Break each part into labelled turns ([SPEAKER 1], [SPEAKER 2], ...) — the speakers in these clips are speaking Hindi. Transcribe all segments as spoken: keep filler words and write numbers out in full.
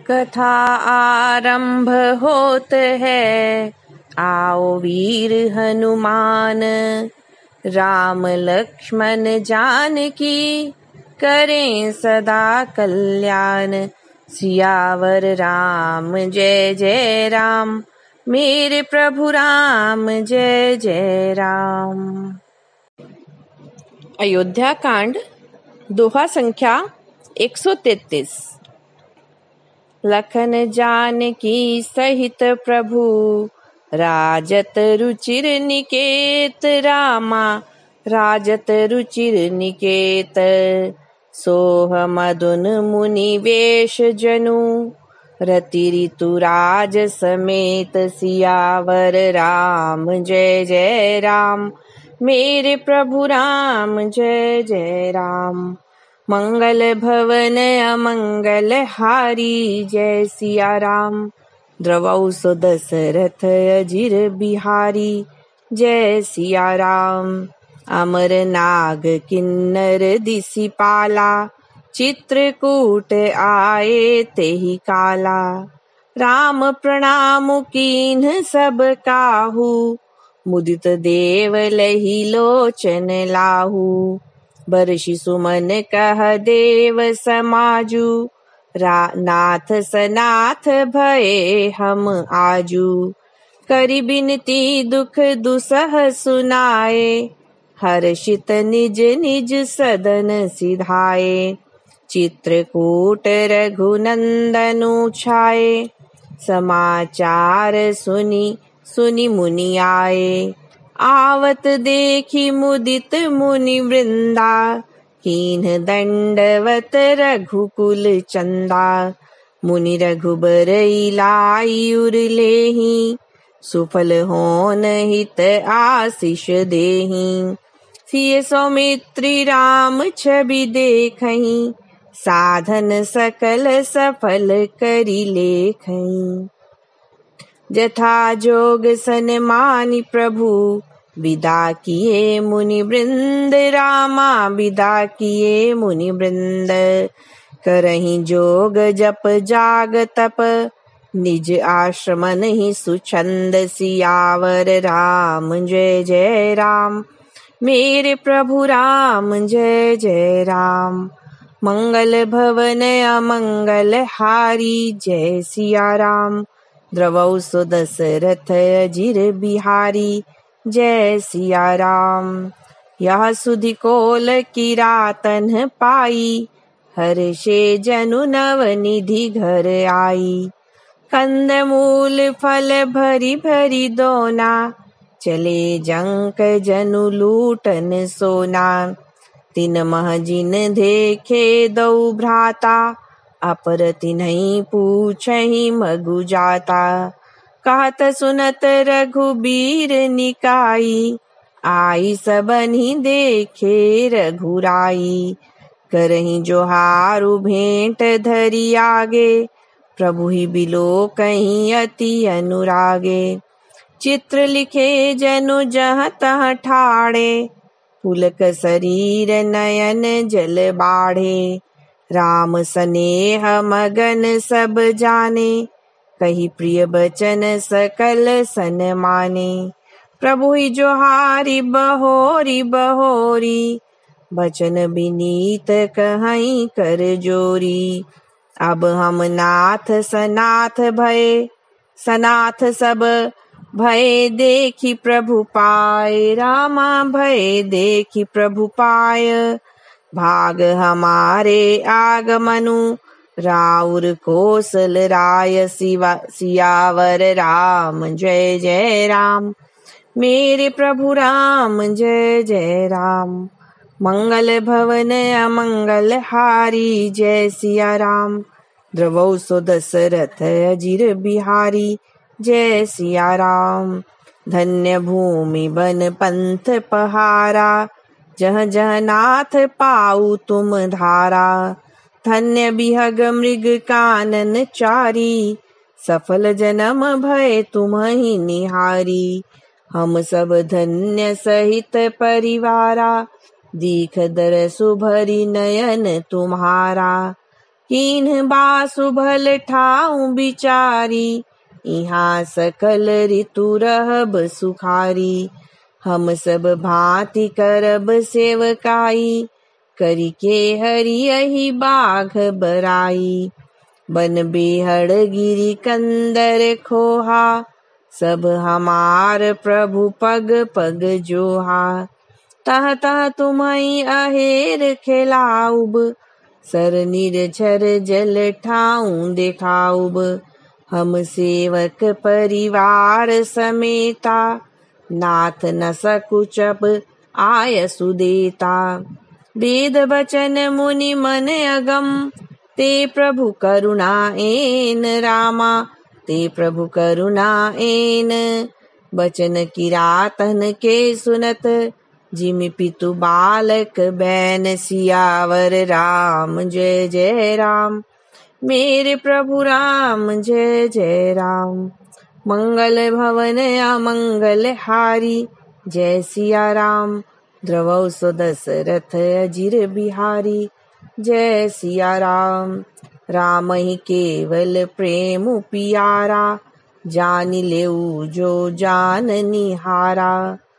[SPEAKER 1] कथा आरंभ होत है, आओ वीर हनुमान। राम लक्ष्मण जानकी करें सदा कल्याण। सियावर राम जय जय राम, मेरे प्रभु राम जय जय राम। अयोध्या कांड दोहा संख्या एक सौ तैतीस। लखन जानकी सहित प्रभु, राजत रुचिर निकेत। रामा राजत रुचिर निकेत, सोह मदुन मुनि वेश जनु। रति ऋतु राज समेत, सियावर राम जय जय राम, मेरे प्रभु राम जय जय राम। मंगल भवन अमंगल हारी, जय सिया राम। द्रवौ सो दशरथ अजिर बिहारी, जय सिया राम। अमर नाग किन्नर दिसिपाला, चित्रकूट आए तेहि काला। राम प्रणाम कीन्ह सब काहू, मुदित देव लहि लोचन लाहू। बरषि सुमन कह देव समाजू, नाथ सनाथ भये हम आजू। करि बिनती दुख दुसह सुनाए, हर्षित निज निज सदन सिधाए। चित्रकूट रघुनंदनु छाए, समाचार सुनि सुनि मुनि आए। आवत देखी मुदित मुनि वृंदा, कीन्ह दंडवत रघुकुल चंदा। मुनि रघुबर इलाई उर लेहि, सुफल होन हित आशीष देहि। सिय सौमित्री राम छवि देखहि, साधन सकल सफल करि लेखहि। जथा जोग सन्मानि प्रभु, विदा किए मुनि वृंद। रामा विदा किए मुनि वृंद, करहि जोग जप जाग तप। निज आश्रम नहीं सुछंद, सियावर राम जय जय राम, मेरे प्रभु राम जय जय राम। मंगल भवन अमंगल हारी, जय सिया राम। द्रवौ सो दशरथ अजिर बिहारी, जय सिया राम। यह सुधि कोल किरातन पाई, हर्षे जनु नव निधि घर आई। कंद मूल फल भरी भरी दोना, चले जंक जनु लूटन सोना। तिन मह जिन देखे दौ भ्राता, अपर तिन्हि पूछहि मगु जाता। कहत सुनत रघुबीर निकाई, आई सबनि देखे रघुराई। करहि जोहारु भेंट धरि आगे, प्रभु ही बिलोकहि अति अनुरागे। चित्र लिखे जनु जहाँ तहाँ ठाड़े, पुलक शरीर नयन जल बाढ़े। राम सनेह मगन सब जाने, कही प्रिय बचन सकल सन्माने। प्रभु ही जोहारी बहोरी बहोरी, बचन विनीत कहीं कर जोरी। अब हम नाथ सनाथ भये, सनाथ सब भय देखी प्रभु पाए। रामा भय देखी प्रभु पाय, भाग हमारे आगमनु। राउर कोसल राय सिवा सियावर राम जय जय राम, मेरे प्रभु राम जय जय राम। मंगल भवन अमंगल हारी, जय सिया राम। द्रवौ सो दशरथ अजिर बिहारी, जय सिया राम। धन्य भूमि बन पंथ पहारा, जह जह नाथ पाऊ तुम धारा। धन्य बिहग मृग कानन चारी, सफल जन्म भय तुम्हि निहारी। हम सब धन्य सहित परिवारा, दीख दरसु भरी नयन तुम्हारा। कीन्ह बासु भल ठाऊ बिचारी, यहाँ सकल ऋतु रहब सुखारी। हम सब भांति करब सेवकाई, करी के हरि यही बाघ बराई। बन बेहड़ गिरी कंदर खोहा, सब हमार प्रभु पग पग जोहा। तह तह तुम्हई अहेर खेलाउब, सर निर्झर जल ठाऊं देखाउब। हम सेवक परिवार समेता, नाथ न सकुचप आयसु देता। वेद बचन मुनि मन अगम, ते प्रभु करुणा एन रामा, ते प्रभु करुणा एन। बचन किरातन के सुनत, जिमि पितु बालक बैन सियावर राम जय जय राम। मेरे प्रभु राम जय जय राम। मंगल भवन अमंगल हारी, जय सिया राम। द्रवौ सो दशरथ अजिर बिहारी, जय सिया राम। राम ही केवल प्रेम पियारा, जानि लेऊ जो जान निहारा।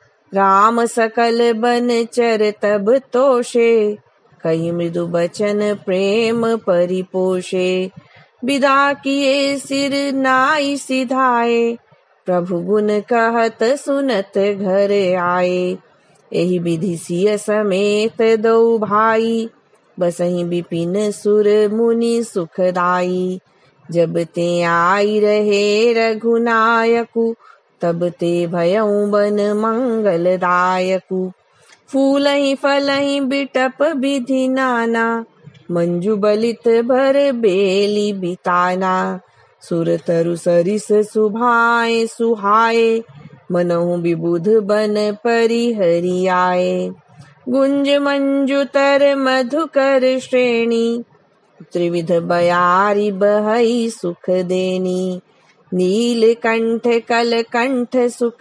[SPEAKER 1] राम सकल बन चर तब तोषे, कही मृदु बचन प्रेम परिपोषे। विदा किए सिर नाई सिधाए, प्रभु गुण कहत सुनत घर आए। एहि विधि सिय समेत दो भाई, बसहि विपिन सुर मुनि सुखदाई। जब ते आई रहे रघुनायकु, तब ते भयउ बन मंगलदायकु। फूलहि फलहि बिटप विधि नाना, मंजु बलित भर बेली बिताना। सुर तरु सरिस सुभाए सुहाए, मनहु विबुध बन परिहरि आए। गुंज मंजु तर मधुकर श्रेणी, त्रिविध बयारी बहई सुख देनी। नील कंठ कल कंठ सुक,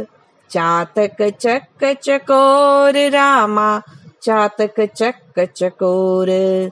[SPEAKER 1] चातक चक चकोर रामा, चातक चक चकोर।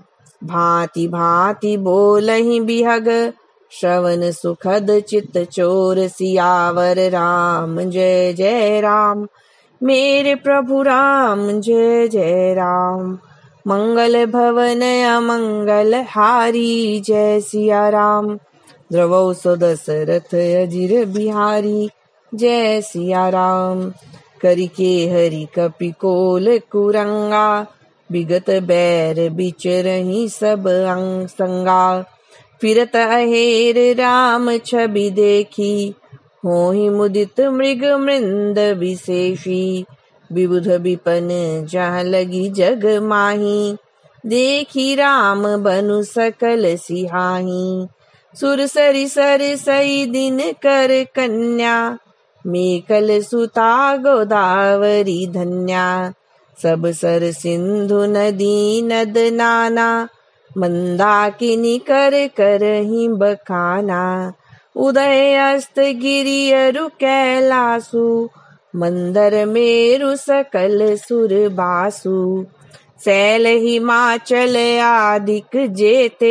[SPEAKER 1] भांति भांति बोलहि बिहग, श्रवण सुखद चित चोर। सियावर राम जय जय राम, मेरे प्रभु राम जय जय राम। मंगल भवन अमंगल हारी, जय सिया राम। द्रवौ सो दशरथ अजिर बिहारी, जय सिया राम। करिके हरि कपि कोल कुरंगा, विगत बैर बिचरहि सब अंग संगा। फिरत अहेर राम छवि देखी, होहि मुदित मृग मृंद विशेषी। विबुध विपन जहाँ लगी जग माही, देखी राम बनु सकल सिहाही। सुर सरि सर सई दिन कर कन्या, मेकल सुता गोदावरी धन्या। सब सर सिंधु नदी नद नाना, मंदाकिनी कर करहि बखाना। उदय अस्त गिरि अरु कैलासु, मंदर मेरु सकल सुर बासु। शैल हिमाचल आदिक जेते,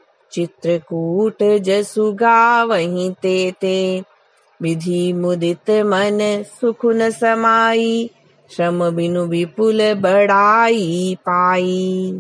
[SPEAKER 1] चित्रकूट जसु गावहीं तेते। विधि मुदित मन सुख न समाई, श्रम बिनु विपुल बढ़ाई पाई।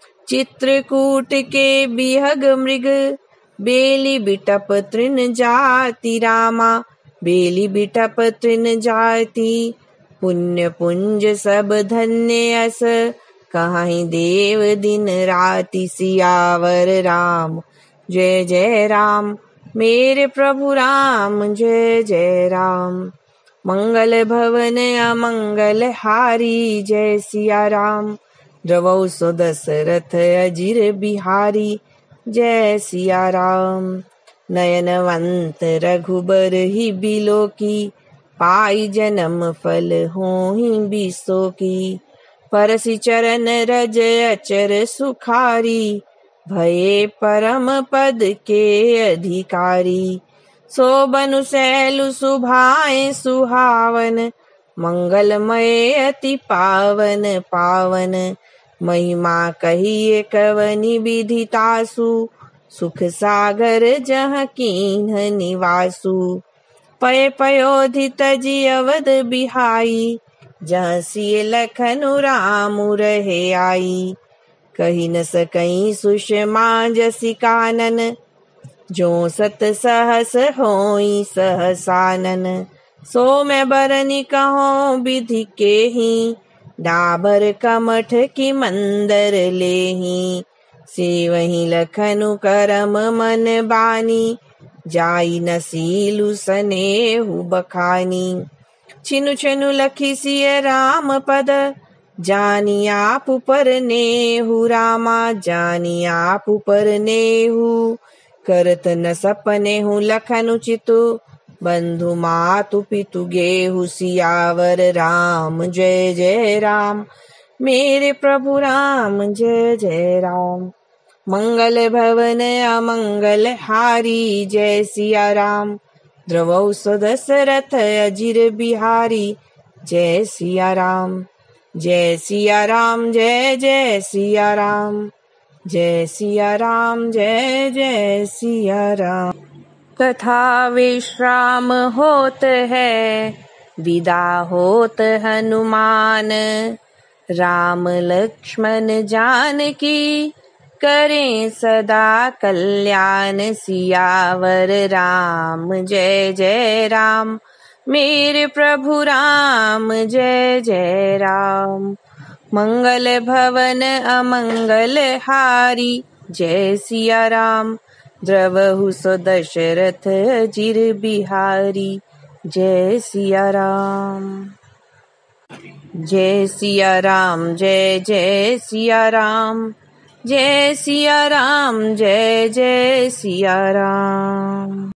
[SPEAKER 1] चित्रकूट के बिहग मृग, बेली बिटप तृण जाति रामा। बेली बिटप तृण जाति, पुण्य पुंज सब धन्य अस। कहाहीं देव दिन राति, सियावर राम जय जय राम। मेरे प्रभु राम जय जय राम। मंगल भवन अमंगल हारी, जय सिया राम। द्रवौ सो दशरथ अजिर बिहारी, जय सिया राम। नयनवंत रघुबर ही बिलोकी, पाई जन्म फल होहि बिसोकी। परसि चरण रज अचर सुखारी, भये परम पद के अधिकारी। सो बनु सैलु सुभाए सुहावन, मंगलमय अति पावन पावन। महिमा कहिए कवनि विधि तासु, सुख सागर जहाँ कीन्ह निवासु। पय पयोधि तजि अवध बिहाई, जहाँ सिय लखनु रामु रहे आई। कही न सकई सुषमा जसि कानन, जो सत सहस होई सहसानन। सो मैं बरनि कहो विधि केहि, डाबर कमठ की मंदर लेहि। सेवहि लखनु करम मन बानी, जाई न सीलु सनेहु बखानी। छिनु छिनु लखी सिय राम पद, जानी आपु परनेहु रामा जानी आपु परनेहु। करत न सपनेहु लखनु चितु, बंधु मातु पितु गेहु सियावर राम जय जय राम। मेरे प्रभु राम जय जय राम। मंगल भवन अमंगल हारी, जय सिया राम। द्रवौ दशरथ अजिर बिहारी, जय सिया राम। जय सिया राम जय जय सिया राम। जय सिया राम जय जय सिया राम। कथा विश्राम होत है, विदा होत हनुमान। राम लक्ष्मण जानकी, करें सदा कल्याण। सियावर राम जय जय राम। मेरे प्रभु राम जय जय राम। मंगल भवन अमंगल हारी, जय सिया राम। द्रवहु सो दशरथ अजिर बिहारी, जय सिया राम। जय सिया राम जय जय सिया राम। जय सिया राम जय जय सिया राम।